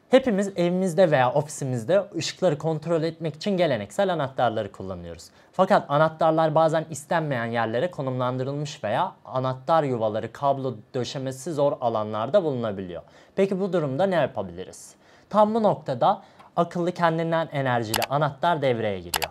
Hepimiz evimizde veya ofisimizde ışıkları kontrol etmek için geleneksel anahtarları kullanıyoruz. Fakat anahtarlar bazen istenmeyen yerlere konumlandırılmış veya anahtar yuvaları kablo döşemesi zor alanlarda bulunabiliyor. Peki bu durumda ne yapabiliriz? Tam bu noktada akıllı kendinden enerjili anahtar devreye giriyor.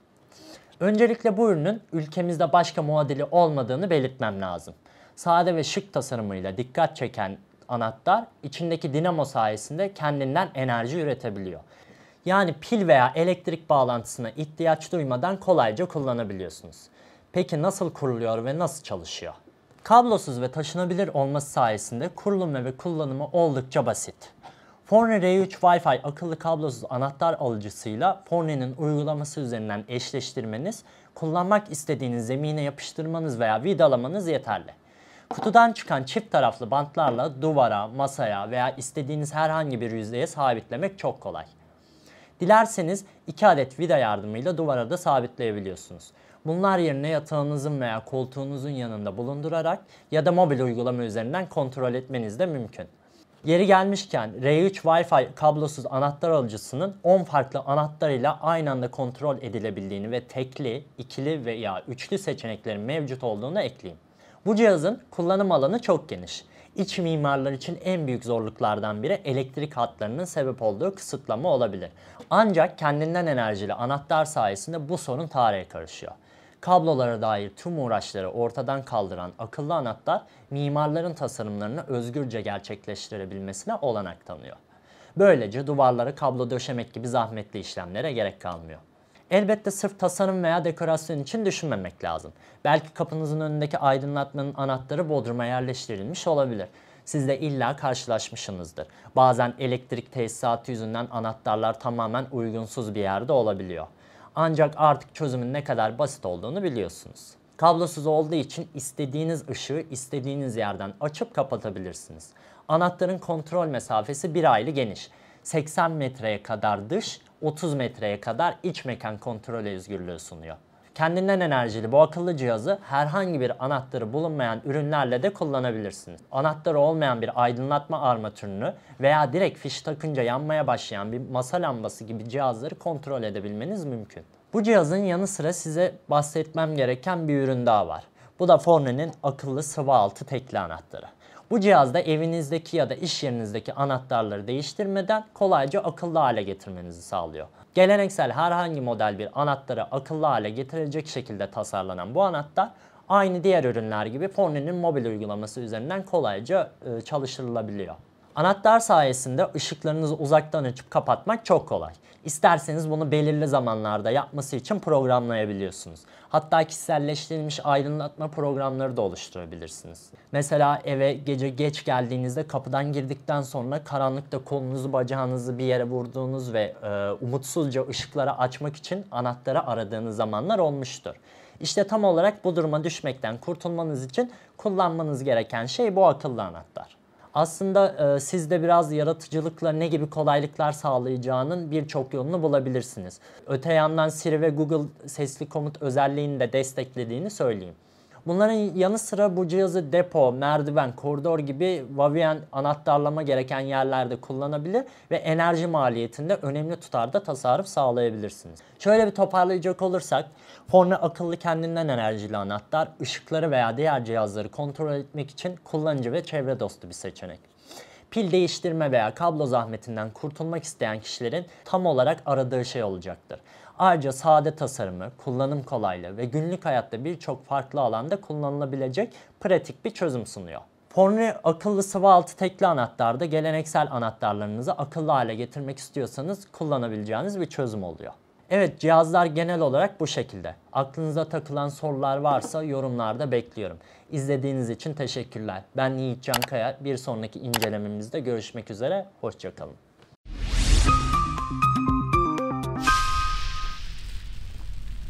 Öncelikle bu ürünün ülkemizde başka muadili olmadığını belirtmem lazım. Sade ve şık tasarımıyla dikkat çeken anahtar içindeki dinamo sayesinde kendinden enerji üretebiliyor. Yani pil veya elektrik bağlantısına ihtiyaç duymadan kolayca kullanabiliyorsunuz. Peki nasıl kuruluyor ve nasıl çalışıyor? Kablosuz ve taşınabilir olması sayesinde kurulumu ve kullanımı oldukça basit. Forne R3 Wi-Fi akıllı kablosuz anahtar alıcısıyla Forne'nin uygulaması üzerinden eşleştirmeniz, kullanmak istediğiniz zemine yapıştırmanız veya vidalamanız yeterli. Kutudan çıkan çift taraflı bantlarla duvara, masaya veya istediğiniz herhangi bir yüzeye sabitlemek çok kolay. Dilerseniz 2 adet vida yardımıyla duvara da sabitleyebiliyorsunuz. Bunlar yerine yatağınızın veya koltuğunuzun yanında bulundurarak ya da mobil uygulama üzerinden kontrol etmeniz de mümkün. Yeri gelmişken R3 Wi-Fi kablosuz anahtar alıcısının 10 farklı anahtarıyla aynı anda kontrol edilebildiğini ve tekli, ikili veya üçlü seçeneklerin mevcut olduğunu ekleyeyim. Bu cihazın kullanım alanı çok geniş. İç mimarlar için en büyük zorluklardan biri elektrik hatlarının sebep olduğu kısıtlama olabilir. Ancak kendinden enerjili anahtar sayesinde bu sorun tarihe karışıyor. Kablolara dair tüm uğraşları ortadan kaldıran akıllı anahtar, mimarların tasarımlarını özgürce gerçekleştirebilmesine olanak tanıyor. Böylece duvarlara kablo döşemek gibi zahmetli işlemlere gerek kalmıyor. Elbette sırf tasarım veya dekorasyon için düşünmemek lazım. Belki kapınızın önündeki aydınlatmanın anahtarı bodruma yerleştirilmiş olabilir. Siz de illa karşılaşmışsınızdır. Bazen elektrik tesisatı yüzünden anahtarlar tamamen uygunsuz bir yerde olabiliyor. Ancak artık çözümün ne kadar basit olduğunu biliyorsunuz. Kablosuz olduğu için istediğiniz ışığı istediğiniz yerden açıp kapatabilirsiniz. Anahtarın kontrol mesafesi bir hayli geniş. 80 metreye kadar dış, 30 metreye kadar iç mekan kontrol özgürlüğü sunuyor. Kendinden enerjili bu akıllı cihazı herhangi bir anahtarı bulunmayan ürünlerle de kullanabilirsiniz. Anahtarı olmayan bir aydınlatma armatürünü veya direkt fiş takınca yanmaya başlayan bir masa lambası gibi cihazları kontrol edebilmeniz mümkün. Bu cihazın yanı sıra size bahsetmem gereken bir ürün daha var. Bu da Forne'nin akıllı sıvı altı tekli anahtarı. Bu cihazda evinizdeki ya da iş yerinizdeki anahtarları değiştirmeden kolayca akıllı hale getirmenizi sağlıyor. Geleneksel herhangi model bir anahtarı akıllı hale getirecek şekilde tasarlanan bu anahtar aynı diğer ürünler gibi Forne'nin mobil uygulaması üzerinden kolayca çalıştırılabiliyor. Anahtar sayesinde ışıklarınızı uzaktan açıp kapatmak çok kolay. İsterseniz bunu belirli zamanlarda yapması için programlayabiliyorsunuz. Hatta kişiselleştirilmiş aydınlatma programları da oluşturabilirsiniz. Mesela eve gece geç geldiğinizde kapıdan girdikten sonra karanlıkta kolunuzu bacağınızı bir yere vurduğunuz ve umutsuzca ışıkları açmak için anahtarı aradığınız zamanlar olmuştur. İşte tam olarak bu duruma düşmekten kurtulmanız için kullanmanız gereken şey bu akıllı anahtar. Aslında siz de biraz yaratıcılıkla ne gibi kolaylıklar sağlayacağının birçok yolunu bulabilirsiniz. Öte yandan Siri ve Google sesli komut özelliğini de desteklediğini söyleyeyim. Bunların yanı sıra bu cihazı depo, merdiven, koridor gibi Vavien anahtarlama gereken yerlerde kullanabilir ve enerji maliyetinde önemli tutarda tasarruf sağlayabilirsiniz. Şöyle bir toparlayacak olursak, Forne akıllı kendinden enerjili anahtar, ışıkları veya diğer cihazları kontrol etmek için kullanıcı ve çevre dostu bir seçenek. Pil değiştirme veya kablo zahmetinden kurtulmak isteyen kişilerin tam olarak aradığı şey olacaktır. Ayrıca sade tasarımı, kullanım kolaylığı ve günlük hayatta birçok farklı alanda kullanılabilecek pratik bir çözüm sunuyor. Forne akıllı sıvı altı tekli anahtarda geleneksel anahtarlarınızı akıllı hale getirmek istiyorsanız kullanabileceğiniz bir çözüm oluyor. Evet, cihazlar genel olarak bu şekilde. Aklınıza takılan sorular varsa yorumlarda bekliyorum. İzlediğiniz için teşekkürler. Ben Yiğit Cankaya. Bir sonraki incelememizde görüşmek üzere. Hoşça kalın.